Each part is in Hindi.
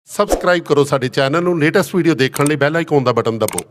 सबसक्राइब करो साडे चैनल नूं लेटेस्ट वीडियो देखने लई बेल आइकन दा बटन दबो।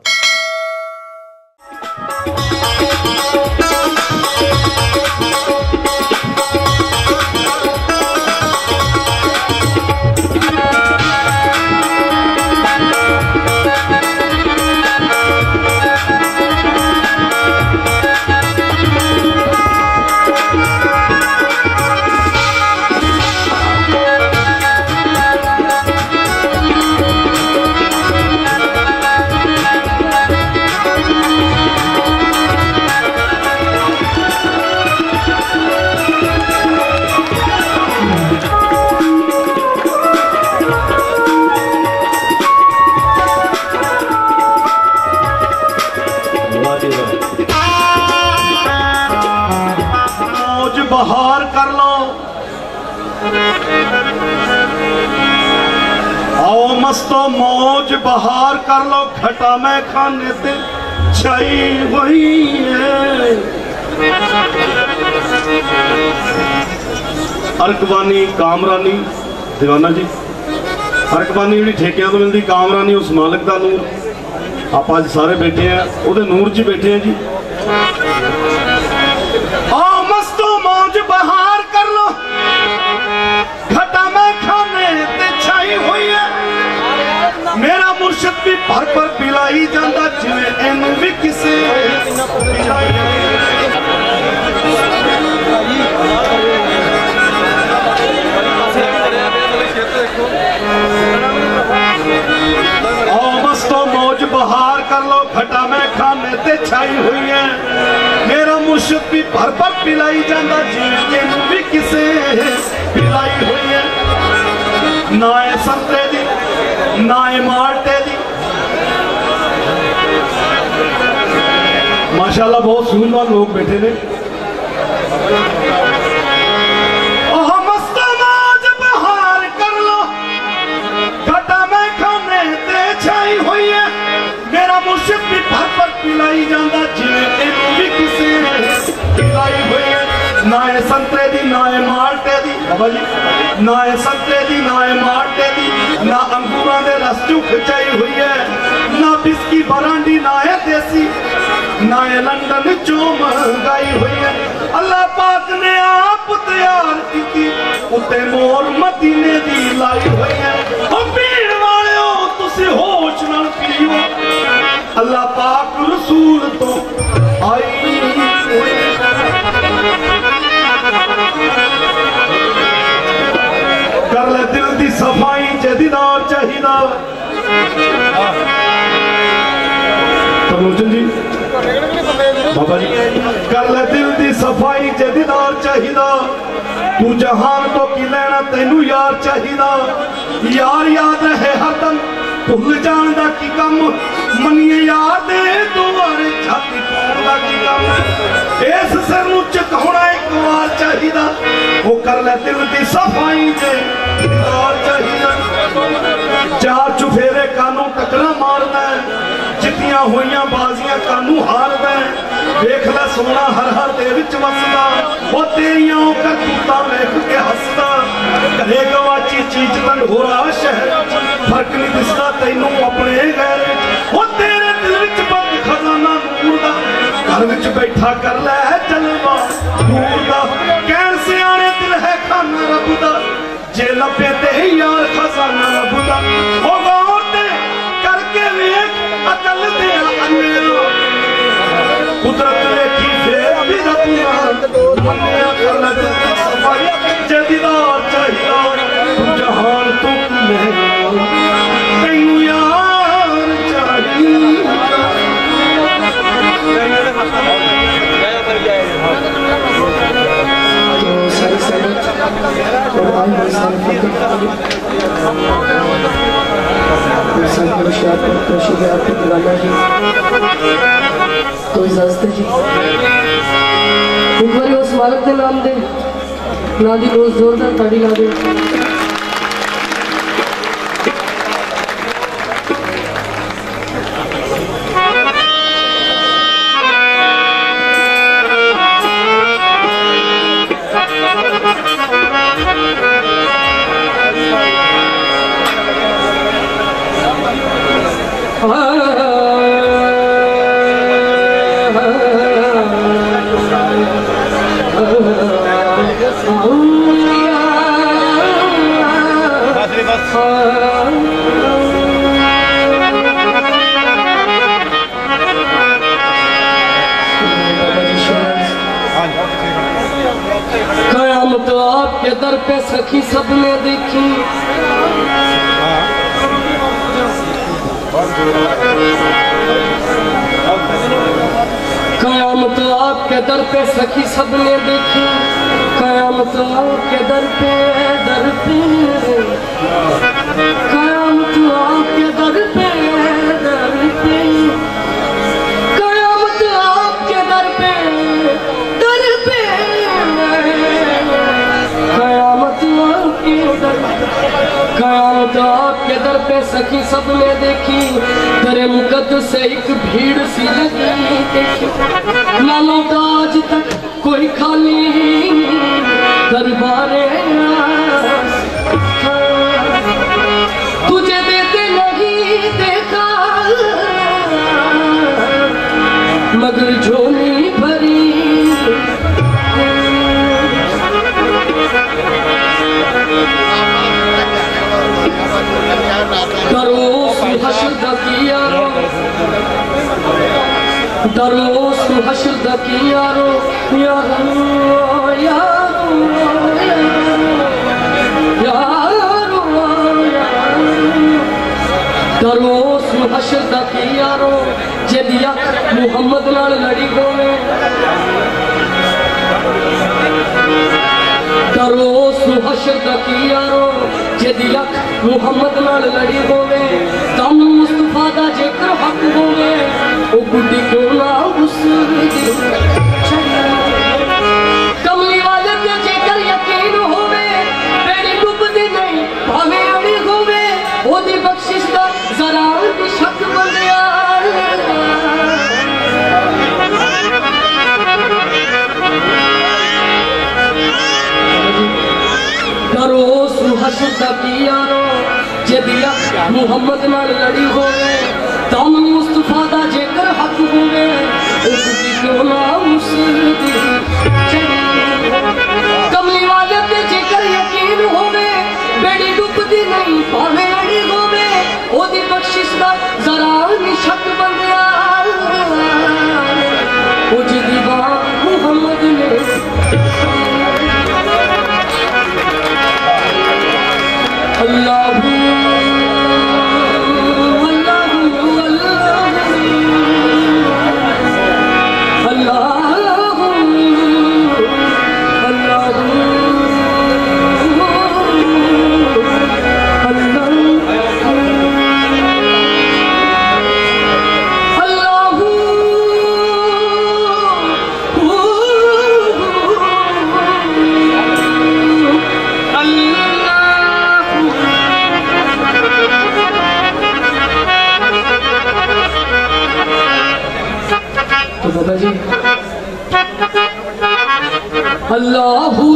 मौज बहार कर लो, आओ मस्तो मौज बहार कर लो, घटा मैं खाने से छाई हुई है। अर्कबानी कामरानी दीवाना जी, अर्कबानी जी ठेकिया तो मिलती, कामरानी उस मालिक का नूर। आप अज सारे बैठे हैं वो नूर च बैठे हैं जी। आओ मस्तो मौज बहार कर लो, घटा मैं खाने ते छाई हुई है। मेरा मुर्शद भी भर पर पिलाई जाता, जिवें इनू भी किसे मौज बहार कर लो, घटा मैं खाने ते छाई हुई है। मेरा मुर्शिद भी भर भर पिलाई जाता, जिवें भी किसे पिलाई हुई है। ना है संतरे दी ना है माल्टे दी, माशाल्लाह बहुत सूझवान लोग बैठे ने। मुर्शिद भी भर पर पिलाई जाता, जिवें भी किसे पिलाई हुई है। ना है संतरे दी ना है माल्टे दी, बाबा जी ना है संतरे दी ना है माल्टे दी, ना अंगूरां दे रस चू खचाई हुई है। ना बिस्की बरांडी ना है देसी, ना है लंदन चो महंगाई हुई है। अल्लाह पाक ने आप तैयार की उत्ते मोर मदीने दी लाई हुई है। पीण वालिओ तुसी होश नाल पीओ, अल्लाह पाक रसूल तो आई। कर ले दिल दी सफाई च दीदार चाहिदा। प्रमोचन जी बाबा जी, कर ले दिल दी सफाई च दीदार चाहिदा। तू जहान तो की लेना, तेनू यार चाहिदा। यार याद रहे हरदम, भुल जान दा की कम, मनिए यार दे दुआरे छाती पाउण दा की कम। इस सिर नूं झुकाउणा एक वार चाहिदा। वो कर ले दिल दी सफाई ते दीदार चाहिदा। चार चुफेरे कानू टकरा मारदा, जितियां होइयां बाजियां कानू हारदा। वेख ले सोना हर हर दे विच वसदा, वो तेरियां करतूतां वेख के हसदा। घरे गवाची चीज ढंढोरा शहर, फर्क नहीं दिसदा तैनू अपने गैर विच। वो तेरे दिल विच बंद खजाना नूर दा, घर विच बैठा कर ले जलवा नूर दा। कहण सियाणे दिल है खाना रब दा, जे लभे ते यार खजाना रब दा। ओ गौर ते करके वेख अकल दे अन्ने, कुदरत वेखी फेर भी रब मन्निया। कर ले दिल दी सफाई च दीदार चाहिदा। तू जहान तू मेरा, तैनू यार चाहिदा। तो सारी संगत और आए दीवाना जी तो इजाजत जी एक बार उस मालिक के नाम दे ना दी रोज जोरदार ताड़ी ला दे। कयामत आपके दर पे सखी सबने देखी, कयामत आपके दर पे सखी सबने देखी, कयामत आपके दर पे कयामत आपके दर पे कयामत आपके दर पे कयामत आपके दर पे सखी सबने देखी, तेरे मुकद्दस से एक भीड़ सी लगी देखी, ना लौटा आज तक कोई खाली दरबारे, तुझे देते नहीं देखा मगर झोली भरी, दरोस हश्र कियारो, दरोस हश्र कियारो, यारो यारो यारो दरोस हश्र कियारो, जदिया मुहम्मद नाल लड़ी होवे, दरोस हश्र कियारो, जदिया मुहम्मद नाल लड़ी होवे, दम मुस्तफा दा जेकर हक होवे, ओ गुड्डी क्यों ना उस कमली वाले ते जेकर यकीन होवे, बेड़ी डुबदी नहीं भावे अड़ी होवे, ओदी बख्शिश दा जरा भी शक बंदिया, दरोस हश्र कियारो, जदिया मुहम्मद नाल लड़ी होवे, दम मुस्तफा दा जेकर हक होवे, उसदी क्यों ना उसदी कमली वाले ते जेकर यकीन होवे, बेड़ी डुबदी नहीं भावे अड़ी होवे, ओदी बख्शिश दा जरा भी शक बंदिया, ओ जिदी बात मुहम्मद ने अल्लाहू अल्लाहू अल्लाहू अल्लाहू अल्लाहू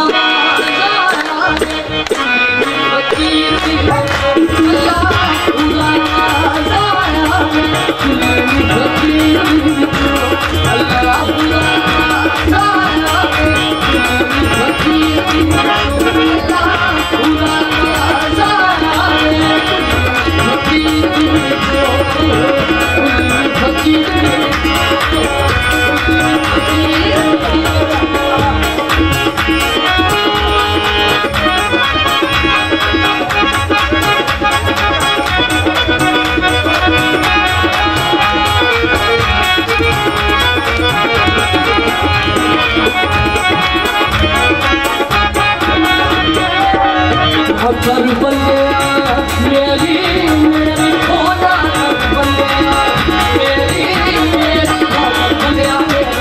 कर बल्लिया मेरी मेरी खोना बल्लिया मेरी मेरी खोना बल्लिया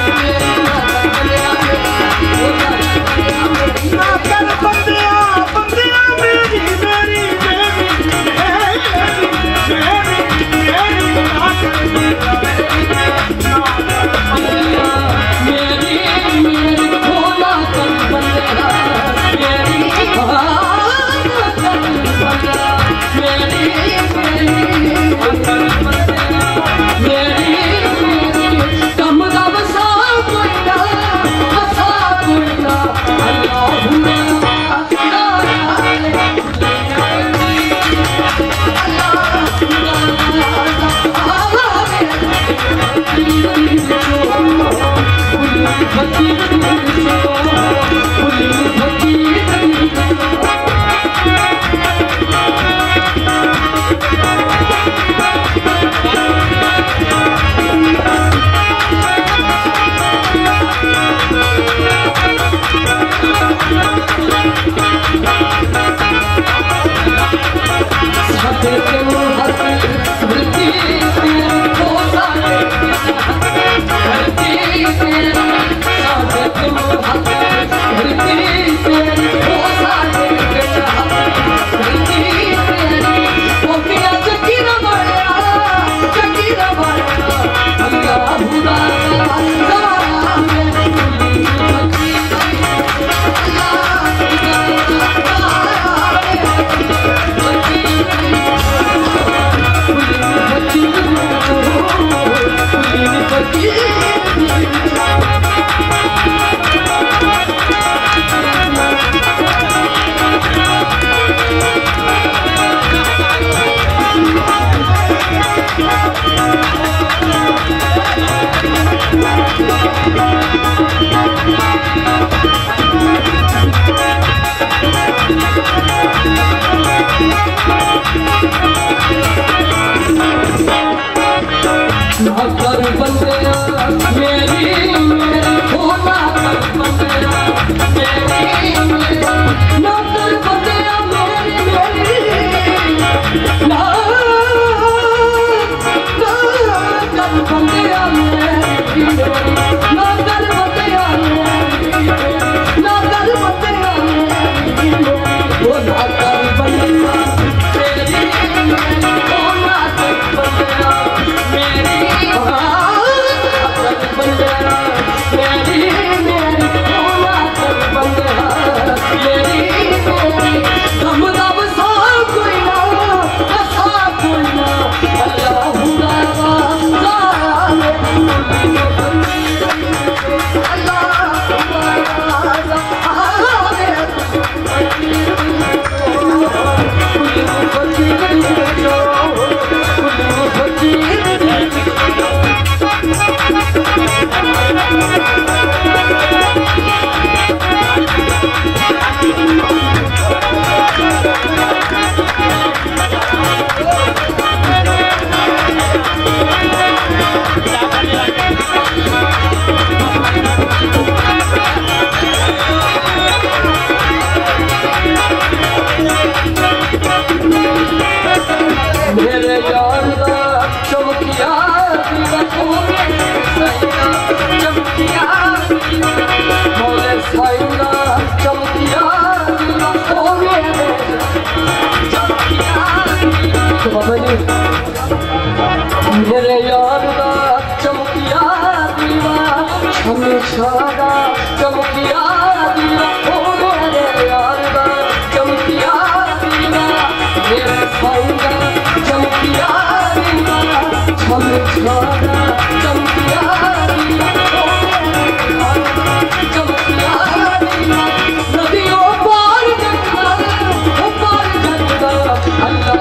कर बल्लिया बल्लिया मेरी मेरी मेरी मेरी मेरी खोना कर बल्लिया मेरी कर बंदिया मेरी मेरी होना कर बंदिया मेरी ना कर बंदिया मेरी मेरी ना कर बंदिया मेरी ना कर बंदिया मेरी ना कर बंदिया मेरी वो ना कर बंदिया मेरी होना कर बंदिया मेरी मेरे यार दा चमकिया चमकिया मोले साइंदा चमकिया मेरे यार दा चमकिया दीवा हमेशा चमकिया दीवा ओ मेरे यार दा चमकिया दीवा मेरे साइंदा चमकिया दीवा हमेशा चमकिया दीवा ओ मेरे यार दा चमकिया दीवा नदियों पार जगदा अल्लाह